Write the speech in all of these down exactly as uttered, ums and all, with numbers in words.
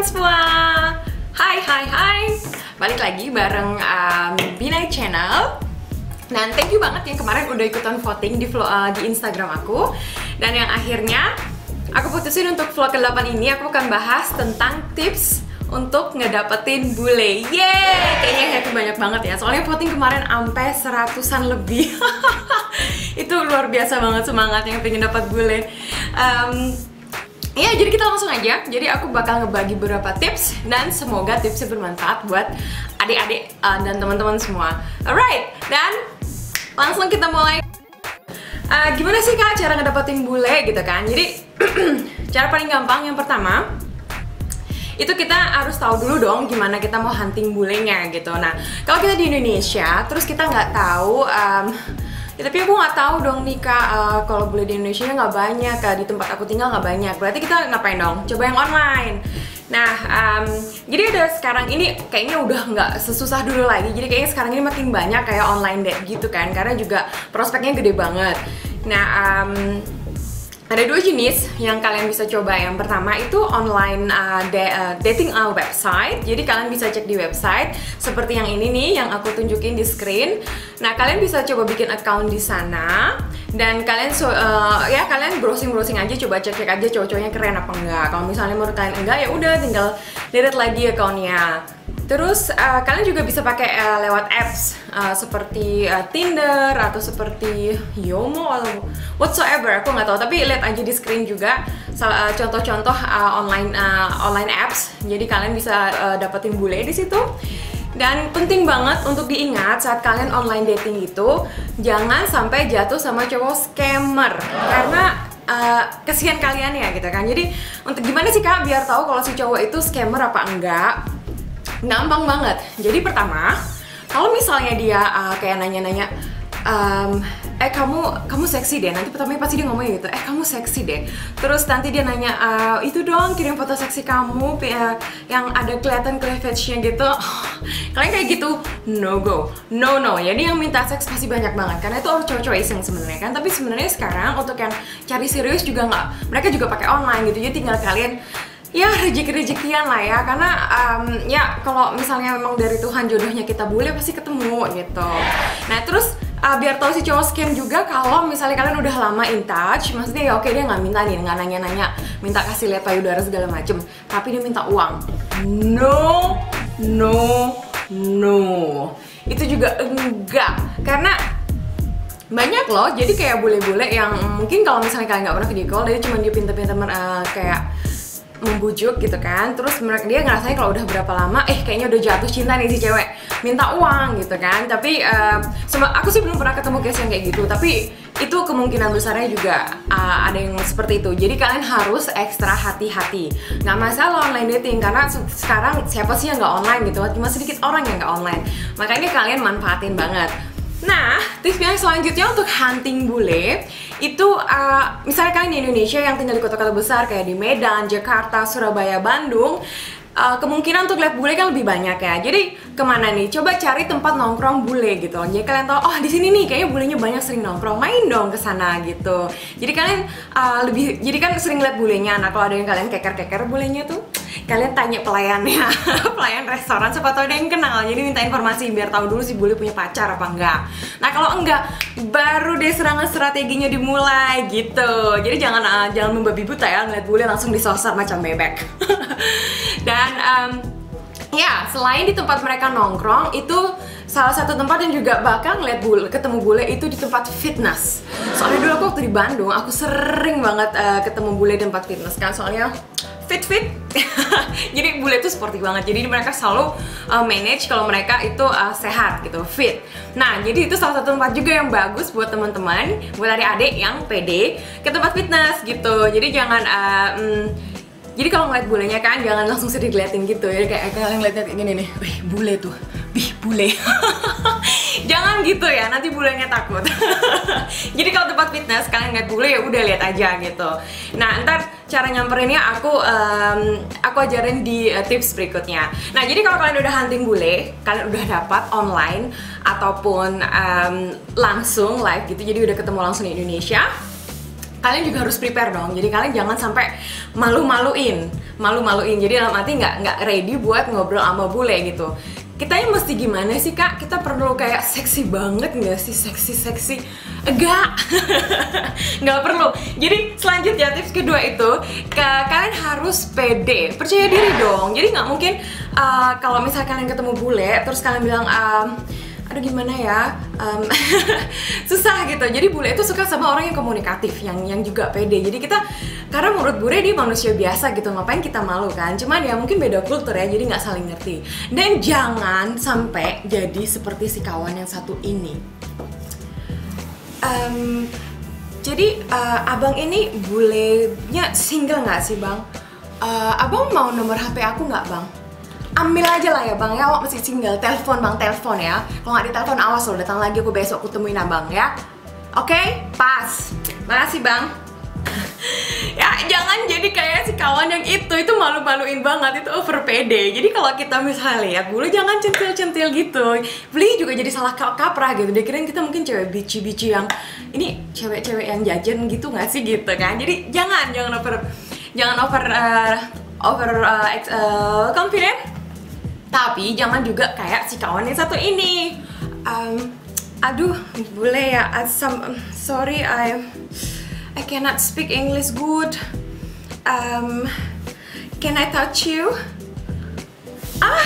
semua. Hai hai hai. Balik lagi bareng um, Binai Channel. Dan thank you banget yang kemarin udah ikutan voting di vlog, uh, di Instagram aku. Dan yang akhirnya aku putusin untuk vlog ke delapan ini aku akan bahas tentang tips untuk ngedapetin bule. Yeay, kayaknya happy banyak banget ya. Soalnya voting kemarin sampai seratusan lebih. Itu luar biasa banget semangat yang pengen dapat bule. Um, Ya, jadi kita langsung aja. Jadi aku bakal ngebagi beberapa tips dan semoga tipsnya bermanfaat buat adik-adik uh, dan teman-teman semua. Alright, dan langsung kita mulai. Uh, gimana sih kak cara ngedapetin bule gitu kan? Jadi cara paling gampang yang pertama itu kita harus tahu dulu dong gimana kita mau hunting bulenya gitu. Nah, kalau kita di Indonesia terus kita nggak tahu. Um, Ya, tapi aku nggak tahu dong nih kak, uh, kalau bule di Indonesia nggak banyak, kak. Di tempat aku tinggal nggak banyak. Berarti kita ngapain dong? Coba yang online. Nah, um, jadi udah sekarang ini kayaknya udah nggak sesusah dulu lagi. Jadi kayaknya sekarang ini makin banyak kayak online date gitu kan, karena juga prospeknya gede banget. Nah, um, ada dua jenis yang kalian bisa coba. Yang pertama itu online uh, uh, dating uh, website. Jadi kalian bisa cek di website seperti yang ini nih yang aku tunjukin di screen. Nah, kalian bisa coba bikin account di sana dan kalian so, uh, ya kalian browsing-browsing aja, coba cek-cek aja cowok-cowoknya keren apa enggak. Kalau misalnya menurut kalian enggak, ya udah tinggal delete lagi accountnya. Terus uh, kalian juga bisa pakai uh, lewat apps uh, seperti uh, Tinder atau seperti Yomo atau whatsoever, aku nggak tahu. Tapi lihat aja di screen juga contoh-contoh uh, uh, online uh, online apps. Jadi kalian bisa uh, dapetin bule di situ. Dan penting banget untuk diingat saat kalian online dating itu jangan sampai jatuh sama cowok scammer, karena uh, kesian kalian ya gitu kan. Jadi untuk gimana sih kak biar tahu kalau si cowok itu scammer apa enggak? Gampang banget. Jadi pertama, kalau misalnya dia uh, kayak nanya-nanya, um, eh kamu kamu seksi deh. Nanti pertamanya pasti dia ngomongnya gitu, eh kamu seksi deh. Terus nanti dia nanya, uh, itu dong kirim foto seksi kamu uh, yang ada kelihatan cleavage-nya gitu. Kalian kayak gitu, no go, no no. Jadi yang minta seks pasti banyak banget, karena itu orang cowok-cowok iseng sebenarnya kan. Tapi sebenarnya sekarang untuk yang cari serius juga nggak, mereka juga pakai online gitu. Jadi tinggal kalian ya rezeki-rezekian lah ya, karena um, ya kalau misalnya memang dari Tuhan jodohnya kita bule pasti ketemu gitu. Nah terus uh, biar tahu si cowok scam juga, kalau misalnya kalian udah lama in touch, maksudnya ya oke dia nggak minta nih, nggak nanya-nanya, minta kasih lihat payudara segala macem, tapi dia minta uang. No, no, no. Itu juga enggak, karena banyak loh. Jadi kayak bule-bule yang mungkin kalau misalnya kalian nggak pernah video call, dia cuma dia pinter-pinter uh, kayak membujuk gitu kan. Terus mereka dia ngerasanya kalau udah berapa lama eh kayaknya udah jatuh cinta nih si cewek, minta uang gitu kan. Tapi uh, sama aku sih belum pernah ketemu case yang kayak gitu, tapi itu kemungkinan besarnya juga uh, ada yang seperti itu. Jadi kalian harus ekstra hati-hati. Nggak masalah online dating, karena sekarang siapa sih yang nggak online gitu, cuma sedikit orang yang nggak online. Makanya kalian manfaatin banget. Nah, tips yang selanjutnya untuk hunting bule itu uh, misalnya kalian di Indonesia yang tinggal di kota-kota besar kayak di Medan, Jakarta, Surabaya, Bandung, uh, kemungkinan untuk lihat bule kan lebih banyak ya. Jadi kemana nih? Coba cari tempat nongkrong bule gitu. Jadi kalian tahu, oh di sini nih kayaknya bulenya banyak sering nongkrong, main dong ke sana gitu. Jadi kalian uh, lebih, jadi kan sering lihat bulenya. Nah kalau ada yang kalian keker-keker bulenya tuh, kalian tanya pelayannya, pelayan restoran, siapa tahu ada yang kenal. Jadi minta informasi biar tahu dulu si bule punya pacar apa enggak. Nah kalau enggak, baru deh serangan strateginya dimulai gitu. Jadi jangan uh, jangan membabi buta ya, ngeliat bule langsung disosor macam bebek. Dan um, ya selain di tempat mereka nongkrong, itu salah satu tempat yang juga bakal ngeliat bule, ketemu bule itu di tempat fitness. Soalnya dulu aku waktu di Bandung, aku sering banget uh, ketemu bule di tempat fitness kan, soalnya fit fit. Jadi bule itu sporty banget. Jadi mereka selalu uh, manage kalau mereka itu uh, sehat gitu, fit. Nah jadi itu salah satu tempat juga yang bagus buat teman-teman, buat adik-adik yang pede ke tempat fitness gitu. Jadi jangan uh, mm, jadi kalau ngeliat bulenya kan jangan langsung sedih diliatin gitu ya, kayak kalian ngeliatnya kayak gini nih, wih bule tuh, wih bule. Jangan gitu ya, nanti bulenya takut. Jadi kalau tempat fitness kalian ngeliat bule ya udah lihat aja gitu. Nah ntar cara nyamperinnya aku um, aku ajarin di uh, tips berikutnya. Nah jadi kalau kalian udah hunting bule, kalian udah dapat online ataupun um, langsung live gitu, jadi udah ketemu langsung di Indonesia. kalian juga harus prepare dong. Jadi kalian jangan sampai malu-maluin, malu-maluin. Jadi dalam arti nggak nggak ready buat ngobrol sama bule gitu. Kitanya mesti gimana sih kak? Kita perlu kayak seksi banget nggak sih? Seksi-seksi? Enggak, nggak perlu. Jadi selanjutnya tips kedua itu, ke, kalian harus pede, percaya diri dong. Jadi nggak mungkin uh, kalau misalnya kalian ketemu bule, terus kalian bilang, um, aduh gimana ya, um, susah gitu. Jadi bule itu suka sama orang yang komunikatif, yang yang juga pede. Jadi kita, karena menurut bule dia manusia biasa gitu, ngapain kita malu kan? Cuman ya mungkin beda kultur ya, jadi nggak saling ngerti. Dan jangan sampai jadi seperti si kawan yang satu ini. Um, jadi uh, abang ini bulenya single nggak sih bang? Uh, abang mau nomor H P aku nggak bang? Ambil aja lah ya bang ya, awak masih single, telepon bang, telepon ya. Kalau nggak ditelepon awas loh, datang lagi aku besok aku temuin abang ya. Oke, okay? Pas. Makasih bang. Ya jangan jadi kayak si kawan yang itu, itu malu-maluin banget, itu over pede. Jadi kalau kita misalnya lihat bule jangan centil-centil gitu. Beli juga jadi salah kaprah gitu. Dia kirain kita mungkin cewek bici-bici yang ini cewek-cewek yang jajan gitu nggak sih gitu kan. Jadi jangan jangan over jangan over uh, over uh, ex, uh, confident. Tapi jangan juga kayak si kawan yang satu ini. Um, aduh bule ya, some, sorry I I cannot speak English good. Um, can I touch you? Ah,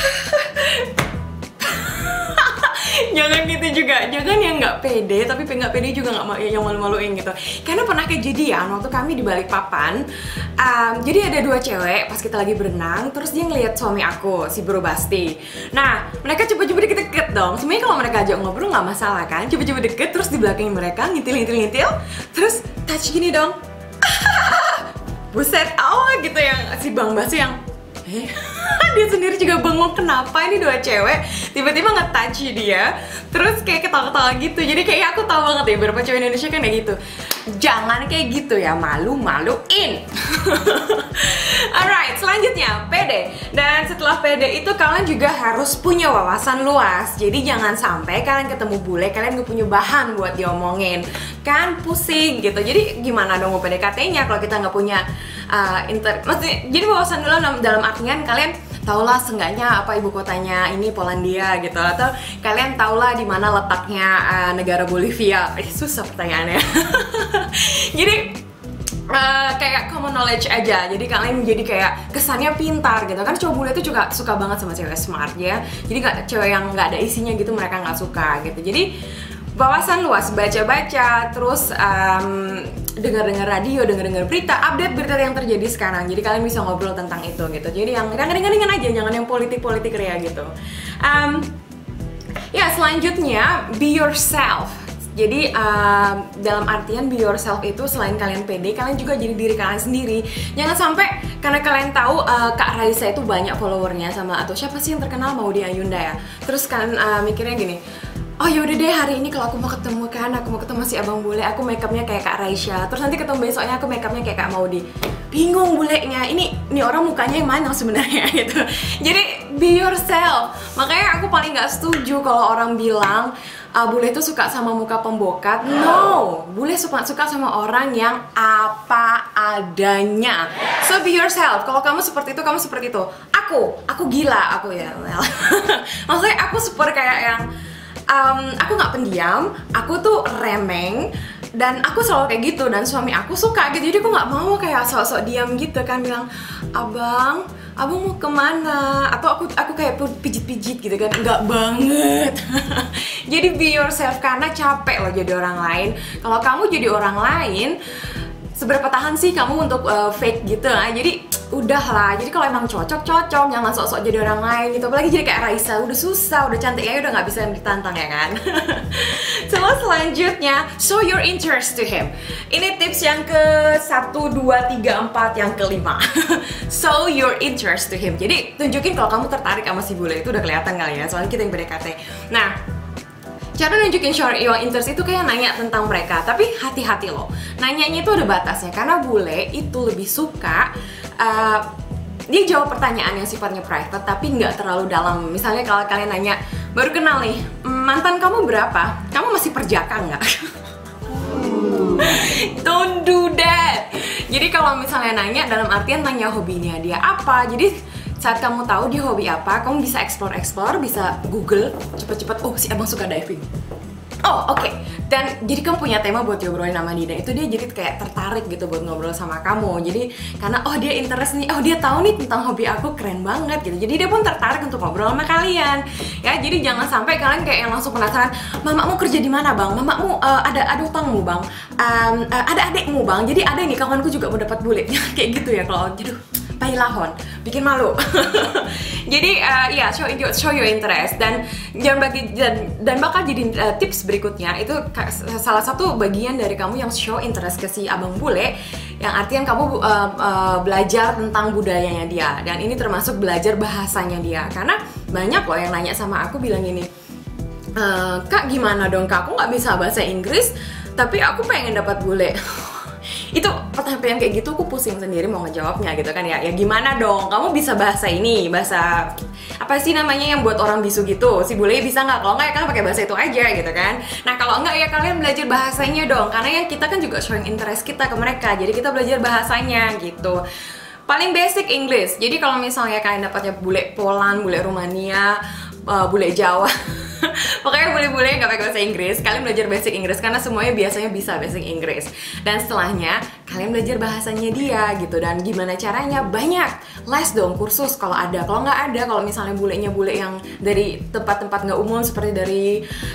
jangan gitu juga. Jangan yang nggak pede, tapi nggak pede juga nggak yang malu-maluin gitu. Karena pernah kejadian waktu kami di Balikpapan. Um, jadi ada dua cewek pas kita lagi berenang, terus dia ngeliat suami aku, si Bro Basti. Nah, mereka coba-coba deket-deket dong. Sebenarnya kalau mereka ajak ngobrol nggak masalah kan? Coba-coba deket, terus di belakang mereka ngintil-ngintil-ngintil, terus touch gini dong. Buset, oh gitu yang si Bang Basti yang eh dia sendiri juga bengong kenapa ini dua cewek tiba-tiba nge-touch dia, terus kayak ketawa-ketawa gitu. Jadi kayak aku tahu banget ya beberapa cewek Indonesia kan kayak gitu. Jangan kayak gitu ya, malu-maluin. Alright, selanjutnya pede. Dan setelah pede itu kalian juga harus punya wawasan luas. Jadi jangan sampai kalian ketemu bule kalian gak punya bahan buat diomongin, kan pusing gitu. Jadi gimana dong P D K T-nya kalau kita nggak punya uh, inter, maksudnya jadi wawasan dulu dalam, dalam artian kalian tahulah seenggaknya apa ibu kotanya ini Polandia gitu, atau kalian tahulah di mana letaknya uh, negara Bolivia. Eh, susah pertanyaannya. Jadi uh, kayak common knowledge aja. Jadi kalian jadi kayak kesannya pintar gitu kan. Cowok bule itu juga suka banget sama cewek smart ya. Jadi gak, cewek yang nggak ada isinya gitu mereka nggak suka gitu. Jadi wawasan luas, baca-baca, terus um, dengar-dengar radio, dengar-dengar berita, update berita yang terjadi sekarang. Jadi kalian bisa ngobrol tentang itu gitu. Jadi yang ringan-ringan aja, jangan yang politik-politik ria gitu. Um, ya selanjutnya be yourself. Jadi um, dalam artian be yourself itu selain kalian pede, kalian juga jadi diri kalian sendiri. Jangan sampai karena kalian tahu uh, Kak Raisa itu banyak followernya sama atau siapa sih yang terkenal Maudy Ayunda ya. Terus kalian uh, mikirnya gini, oh yaudah deh hari ini kalau aku mau ketemu kan, aku mau ketemu si abang bule, aku makeupnya kayak Kak Raisa. Terus nanti ketemu besoknya aku makeupnya kayak Kak Maudy. Bingung bulenya, ini ini orang mukanya yang mana sebenarnya gitu. Jadi be yourself. Makanya aku paling nggak setuju kalau orang bilang Uh, bule itu suka sama muka pembokat. No, bule suka suka sama orang yang apa adanya. So be yourself. Kalau kamu seperti itu, kamu seperti itu. Aku, aku gila, aku ya. Well. Maksudnya aku super kayak yang um, aku nggak pendiam, aku tuh remeng. Dan aku selalu kayak gitu, dan suami aku suka gitu. Jadi aku nggak mau kayak sok-sok diam gitu kan, bilang, abang, abang mau kemana? Atau aku aku kayak pijit-pijit gitu kan. Enggak banget. Jadi be yourself, karena capek loh jadi orang lain. Kalau kamu jadi orang lain, seberapa tahan sih kamu untuk uh, fake gitu lah. Jadi udahlah, jadi kalau emang cocok-cocok, jangan sok-sok jadi orang lain gitu. Apalagi jadi kayak Raisa, udah susah, udah cantik ya, udah nggak bisa ditantang ya kan. So selanjutnya, show your interest to him. Ini tips yang ke satu, dua, tiga, empat, yang kelima. Show your interest to him. Jadi tunjukin kalau kamu tertarik sama si bule, itu udah kelihatan kali ya, soalnya kita yang P D K T. Nah, cara nunjukin show your interest itu kayak nanya tentang mereka, tapi hati-hati loh. Nanyanya itu ada batasnya, karena bule itu lebih suka uh, dia jawab pertanyaan yang sifatnya private tapi nggak terlalu dalam. Misalnya kalau kalian nanya, baru kenal nih, mantan kamu berapa? Kamu masih perjaka nggak? Don't do that. Jadi kalau misalnya nanya, dalam artian nanya hobinya dia apa. Jadi saat kamu tahu dia hobi apa, kamu bisa explore-explore, bisa Google cepet-cepet. Oh, si abang suka diving. Oh, oke. Okay. Dan jadi kamu punya tema buat ngobrolin sama dia. Itu dia jadi kayak tertarik gitu buat ngobrol sama kamu. Jadi karena oh dia interest nih, oh dia tahu nih tentang hobi aku, keren banget gitu. Jadi dia pun tertarik untuk ngobrol sama kalian. Ya, jadi jangan sampai kalian kayak yang langsung penasaran, "Mamamu kerja di mana, Bang? Mamamu uh, ada ada utangmu, Bang? Um, uh, ada adikmu, Bang? Jadi ada nih kawanku juga mau dapat bule." Kayak gitu ya kalau jadi pailahon, bikin malu. Jadi uh, ya show show your interest dan jangan bagi dan, dan bakal jadi uh, tips berikutnya itu salah satu bagian dari kamu yang show interest ke si abang bule, yang artian kamu uh, uh, belajar tentang budayanya dia, dan ini termasuk belajar bahasanya dia, karena banyak loh yang nanya sama aku bilang gini, e, "Kak gimana dong Kak, aku nggak bisa bahasa Inggris tapi aku pengen dapat bule." Itu pertanyaan kayak gitu aku pusing sendiri mau ngejawabnya gitu kan ya. Ya gimana dong, kamu bisa bahasa ini, bahasa apa sih namanya yang buat orang bisu gitu, si bule bisa nggak? Kalau nggak ya kalian pakai bahasa itu aja gitu kan. Nah kalau nggak ya kalian belajar bahasanya dong, karena yang kita kan juga showing interest kita ke mereka, jadi kita belajar bahasanya gitu. Paling basic English. Jadi kalau misalnya kalian dapatnya bule Poland, bule Rumania, uh, bule Jawa pokoknya bule-bule nggak pakai bahasa Inggris, kalian belajar basic Inggris karena semuanya biasanya bisa basic Inggris. Dan setelahnya kalian belajar bahasanya dia gitu. Dan gimana caranya? Banyak les dong, kursus kalau ada. Kalau nggak ada, kalau misalnya bulenya bule yang dari tempat-tempat nggak umum seperti dari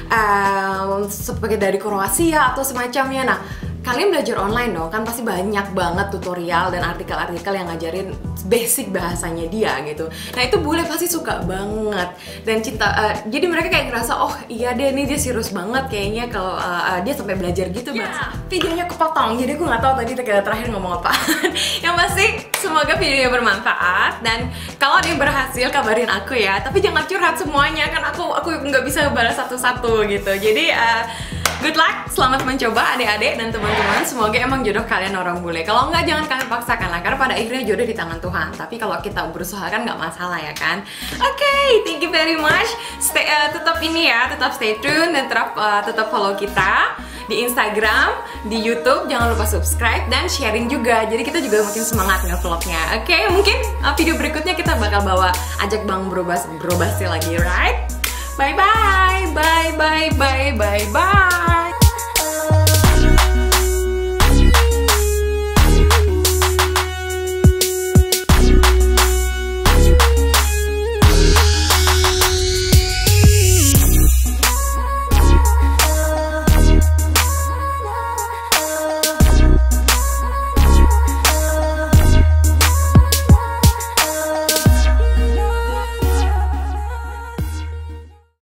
uh, seperti dari Kroasia atau semacamnya, nah kalian belajar online dong, kan pasti banyak banget tutorial dan artikel-artikel yang ngajarin basic bahasanya dia gitu. Nah itu bule pasti suka banget dan cinta. Uh, jadi mereka kayak ngerasa, oh iya deh nih dia serius banget kayaknya kalau uh, uh, dia sampai belajar gitu yeah. Bahasa. Videonya kepotong, jadi aku nggak tahu tadi terakhir ngomong apa. Yang pasti semoga videonya bermanfaat, dan kalau ada yang berhasil kabarin aku ya. Tapi jangan curhat semuanya, kan aku aku nggak bisa balas satu-satu gitu. Jadi uh, good luck, selamat mencoba adik-adik dan teman-teman. Semoga emang jodoh kalian orang bule. Kalau enggak jangan kalian paksakan lah, karena pada akhirnya jodoh di tangan Tuhan. Tapi kalau kita berusaha kan nggak masalah ya kan. Oke, okay, thank you very much. Stay, uh, tetap ini ya, tetap stay tune dan tetap uh, tetap follow kita di Instagram, di YouTube. Jangan lupa subscribe dan sharing juga. Jadi kita juga makin semangat nge-vlognya. Oke, okay, mungkin uh, video berikutnya kita bakal bawa ajak Bang Bro Basti lagi, right? Bye bye, bye bye bye bye bye.